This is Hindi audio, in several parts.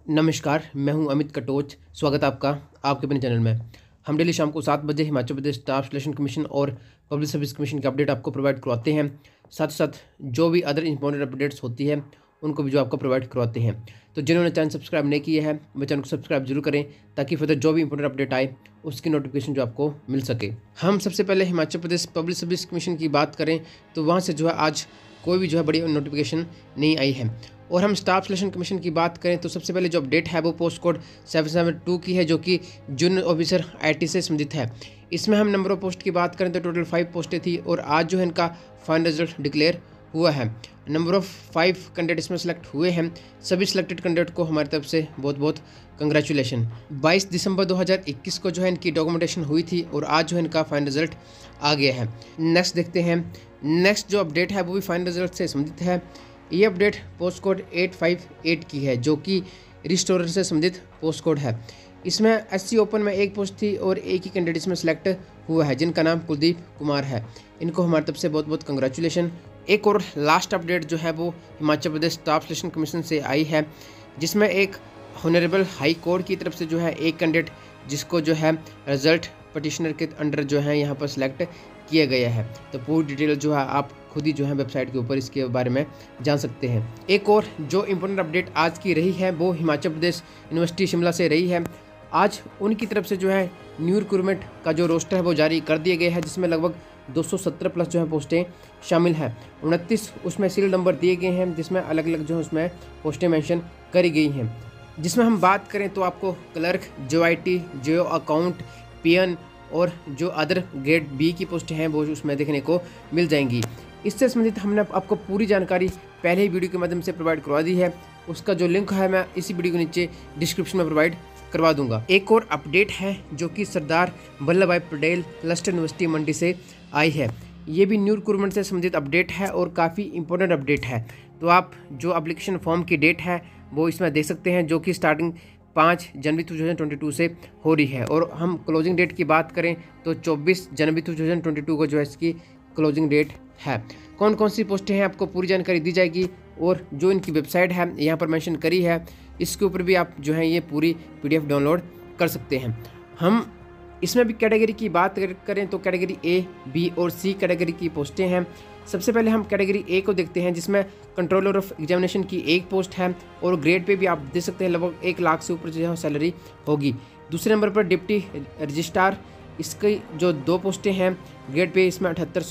नमस्कार, मैं हूं अमित कटोच। स्वागत है आपका आपके अपने चैनल में। हम डेली शाम को 7 बजे Himachal Pradesh staff selection commission और पब्लिक सर्विस कमीशन की अपडेट आपको प्रोवाइड करवाते हैं। साथ ही साथ जो भी अदर इंपॉर्टेंट अपडेट्स होती है उनको भी जो आपको प्रोवाइड करवाते हैं। तो जिन्होंने चैनल सब्सक्राइब नहीं किया है वो चैनल को सब्सक्राइब जरूर करें ताकि फिर जो भी इंपॉर्टेंट अपडेट आए उसकी नोटिफिकेशन जो आपको मिल सके। हम सबसे पहले Himachal Pradesh public service commission की बात करें तो वहाँ से जो है आज कोई भी जो है बड़ी नोटिफिकेशन नहीं आई है। और हम स्टाफ सिलेक्शन कमीशन की बात करें तो सबसे पहले जो अपडेट है वो पोस्ट कोड 772 की है, जो कि जूनियर ऑफिसर आईटी से संबंधित है। इसमें हम नंबर ऑफ पोस्ट की बात करें तो टोटल 5 पोस्टें थी और आज जो है इनका फाइनल रिजल्ट डिक्लेयर हुआ है। नंबर ऑफ 5 कैंडिडेट इसमें सेलेक्ट हुए हैं। सभी सिलेक्टेड कैंडिडेट को हमारी तरफ से बहुत बहुत कंग्रेचुलेशन। 22 दिसंबर 2021 को जो है इनकी डॉक्यूमेंटेशन हुई थी और आज जो है इनका फाइनल रिजल्ट आ गया है। नेक्स्ट देखते हैं। नेक्स्ट जो अपडेट है वो भी फाइनल रिजल्ट से संबंधित है। ये अपडेट पोस्ट कोड 858 की है, जो कि रिस्टोरर से संबंधित पोस्ट कोड है। इसमें एससी ओपन में एक पोस्ट थी और एक ही कैंडिडेट इसमें सेलेक्ट हुआ है, जिनका नाम कुलदीप कुमार है। इनको हमारी तरफ से बहुत बहुत कंग्रेचुलेशन। एक और लास्ट अपडेट जो है वो Himachal Pradesh staff selection commission से आई है, जिसमें एक ऑनरेबल हाई कोर्ट की तरफ से जो है एक कैंडिडेट जिसको जो है रिजल्ट पटिशनर के अंडर जो है यहाँ पर सिलेक्ट किया गया है। तो पूरी डिटेल जो है आप खुद ही जो है वेबसाइट के ऊपर इसके बारे में जान सकते हैं। एक और जो इम्पोर्टेंट अपडेट आज की रही है वो हिमाचल प्रदेश यूनिवर्सिटी शिमला से रही है। आज उनकी तरफ से जो है न्यू रिक्रूटमेंट का जो रोस्टर है वो जारी कर दिया गया है, जिसमें लगभग 270 प्लस जो है पोस्टें शामिल हैं। 29 उसमें सीरियल नंबर दिए गए हैं, जिसमें अलग अलग जो है उसमें पोस्टें मेंशन करी गई हैं। जिसमें हम बात करें तो आपको क्लर्क, JIT, जियो अकाउंट, पीएन और जो अदर ग्रेड बी की पोस्टें हैं वो उसमें देखने को मिल जाएंगी। इससे संबंधित हमने आपको पूरी जानकारी पहले ही वीडियो के माध्यम से प्रोवाइड करवा दी है। उसका जो लिंक है मैं इसी वीडियो के नीचे डिस्क्रिप्शन में प्रोवाइड करवा दूंगा। एक और अपडेट है जो कि सरदार वल्लभ भाई पटेल क्लस्टर यूनिवर्सिटी मंडी से आई है। ये भी न्यू रिक्रूटमेंट से संबंधित अपडेट है और काफ़ी इंपॉर्टेंट अपडेट है। तो आप जो एप्लीकेशन फॉर्म की डेट है वो इसमें देख सकते हैं, जो कि स्टार्टिंग 5 जनवरी 2022 से हो रही है। और हम क्लोजिंग डेट की बात करें तो 24 जनवरी 2022 को जो है इसकी क्लोजिंग डेट है। कौन कौन सी पोस्टें हैं आपको पूरी जानकारी दी जाएगी और जो इनकी वेबसाइट है यहाँ पर मेंशन करी है, इसके ऊपर भी आप जो है ये पूरी PDF डाउनलोड कर सकते हैं। हम इसमें भी कैटेगरी की बात करें तो कैटेगरी A, B और C कैटेगरी की पोस्टें हैं। सबसे पहले हम कैटेगरी A को देखते हैं, जिसमें कंट्रोलर ऑफ एग्जामिनेशन की एक पोस्ट है और ग्रेड पे भी आप देख सकते हैं लगभग 1 लाख से ऊपर जो है सैलरी होगी। दूसरे नंबर पर डिप्टी रजिस्ट्रार, इसकी जो 2 पोस्टें हैं, ग्रेड पे इसमें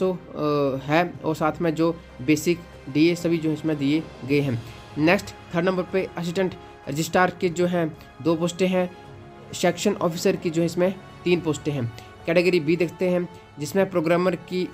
7800 है और साथ में जो बेसिक DA सभी जो इसमें दिए गए हैं। नेक्स्ट थर्ड नंबर पे असिस्टेंट रजिस्ट्रार के जो हैं 2 पोस्टें हैं। सेक्शन ऑफिसर की जो है इसमें 3 पोस्टें हैं। कैटेगरी B देखते हैं, जिसमें प्रोग्रामर की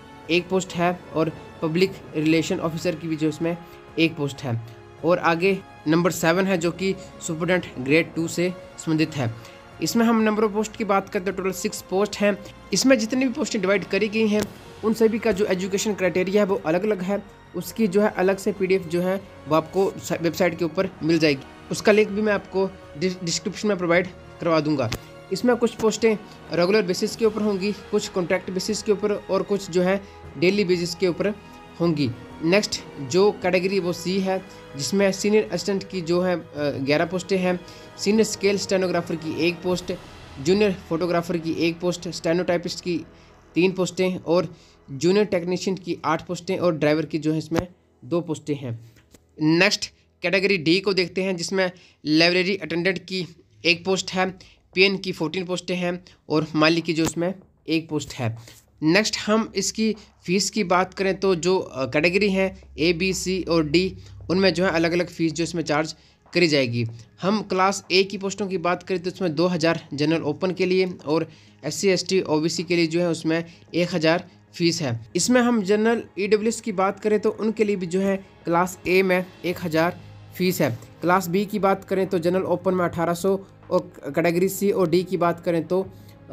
1 पोस्ट है और पब्लिक रिलेशन ऑफिसर की भी जो इसमें 1 पोस्ट है। और आगे नंबर 7 है, जो कि सुपरडेंट ग्रेड 2 से संबंधित है। इसमें हम नंबर ऑफ पोस्ट की बात करते हैं, टोटल 6 पोस्ट हैं। इसमें जितनी भी पोस्टें डिवाइड करी गई हैं उन सभी का जो एजुकेशन क्राइटेरिया है वो अलग अलग है। उसकी जो है अलग से PDF जो है वो आपको वेबसाइट के ऊपर मिल जाएगी। उसका लिंक भी मैं आपको डिस्क्रिप्शन में प्रोवाइड करवा दूंगा। इसमें कुछ पोस्टें रेगुलर बेसिस के ऊपर होंगी, कुछ कॉन्ट्रैक्ट बेसिस के ऊपर और कुछ जो है डेली बेसिस के ऊपर होंगी। नेक्स्ट जो कैटेगरी वो C है, जिसमें सीनियर असिस्टेंट की जो है 11 पोस्टें हैं। सीनियर स्केल स्टेनोग्राफर की 1 पोस्ट, जूनियर फोटोग्राफर की 1 पोस्ट, स्टेनोटाइपिस्ट की 3 पोस्टें और जूनियर टेक्नीशियन की 8 पोस्टें और ड्राइवर की जो है इसमें 2 पोस्टें हैं। नेक्स्ट कैटेगरी D को देखते हैं, जिसमें लाइब्रेरी अटेंडेंट की 1 पोस्ट है, PN की 14 पोस्टें हैं और माली की जो इसमें 1 पोस्ट है। नेक्स्ट हम इसकी फ़ीस की बात करें तो जो कैटेगरी हैं A, B, C और D, उनमें जो है अलग अलग फ़ीस जो इसमें चार्ज करी जाएगी। हम क्लास A की पोस्टों की बात करें तो उसमें 2000 जनरल ओपन के लिए और SC, ST, OBC के लिए जो है उसमें 1000 फीस है। इसमें हम जनरल EWS की बात करें तो उनके लिए भी जो है क्लास A में 1000 फीस है। क्लास B की बात करें तो जनरल ओपन में 1800 और कैटेगरी C और D की बात करें तो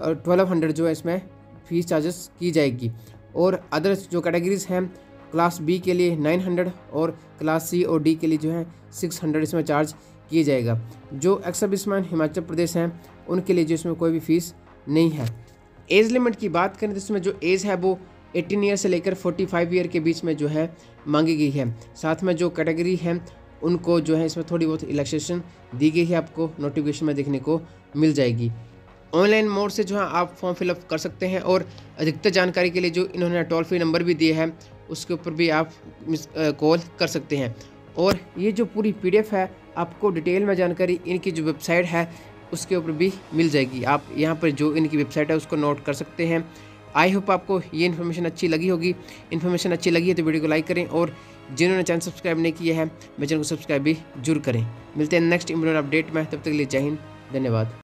1200 जो है इसमें फ़ीस चार्जेस की जाएगी। और अदर्स जो कैटेगरीज हैं, क्लास B के लिए 900 और क्लास C और D के लिए जो है 600 इसमें चार्ज किया जाएगा। जो एक्स सर्विसमैन हिमाचल प्रदेश हैं उनके लिए जो इसमें कोई भी फ़ीस नहीं है। एज लिमिट की बात करें तो इसमें जो एज है वो 18 ईयर से लेकर 45 ईयर के बीच में जो है मांगी गई है। साथ में जो कैटेगरी है उनको जो है इसमें थोड़ी बहुत रिलैक्सेशन दी गई है, आपको नोटिफिकेशन में देखने को मिल जाएगी। ऑनलाइन मोड से जो है आप फॉर्म फिलअप कर सकते हैं और अधिकतर जानकारी के लिए जो इन्होंने टोल फ्री नंबर भी दिया है उसके ऊपर भी आप कॉल कर सकते हैं। और ये जो पूरी PDF है आपको डिटेल में जानकारी इनकी जो वेबसाइट है उसके ऊपर भी मिल जाएगी। आप यहाँ पर जो इनकी वेबसाइट है उसको नोट कर सकते हैं। आई होप आपको ये इन्फॉर्मेशन अच्छी लगी होगी। इन्फॉर्मेशन अच्छी लगी है तो वीडियो को लाइक करें और जिन्होंने चैनल सब्सक्राइब नहीं किया है मैं चैनल को सब्सक्राइब भी जरूर करें। मिलते हैं नेक्स्ट इम्पोर्टेंट अपडेट में, तब तक के लिए जय हिंद, धन्यवाद।